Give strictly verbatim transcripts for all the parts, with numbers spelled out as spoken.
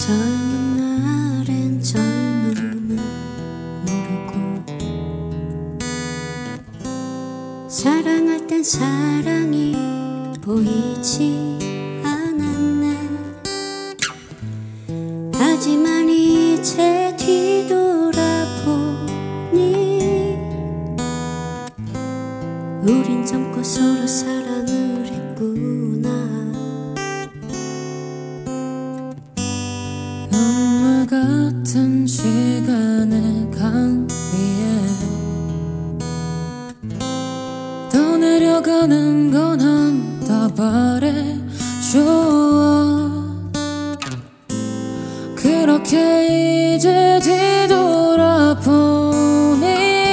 젊은 날엔 젊음을 모르고 사랑할 땐 사랑이 보이지 않았네. 하지만 이제 뒤돌아보니 우린 젊고 서로 사랑을 했구나. 눈물 같은 시간의 강 위에 떠내려가는 건 한 다발의 추억. 그렇게 이제 뒤돌아보니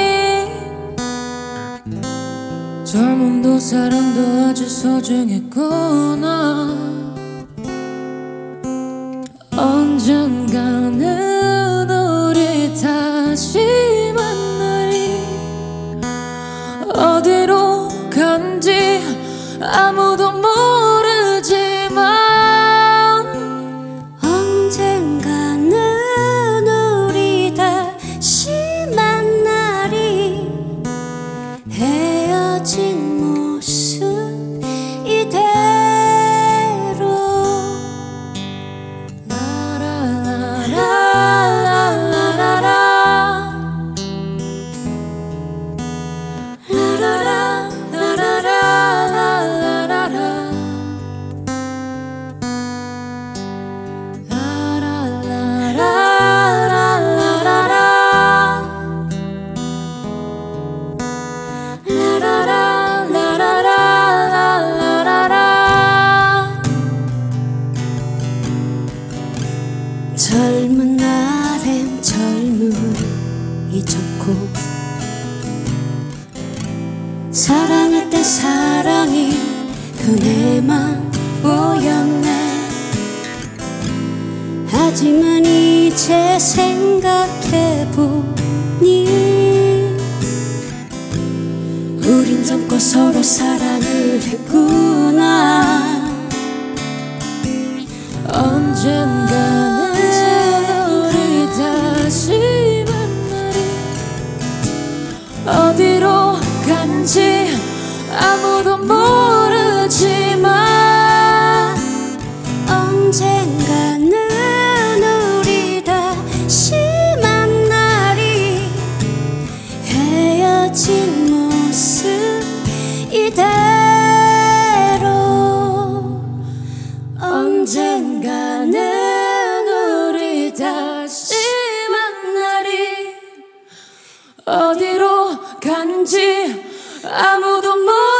젊음도 사랑도 아주 소중했구나. 언젠가는 우리 다시 만나리. 어디로 간지 아무도 모르지만 언젠가는 우리 다시 만나리. 헤어진 모습 이대로 젊은 날엔 젊음을 잊었고 사랑할 때 사랑이 그네만 보였네. 하지만 이제 생각해보니 우린 젊고 서로 사랑을 했구나. 언젠가는 우리 다시 만나리. 어디로 간지 아무도 모르지만 언젠가는 우리 다시 만나리. 헤어진 모습 이대로 언젠가는 우리 다시 만나리. 어디로 간지 아무도 모르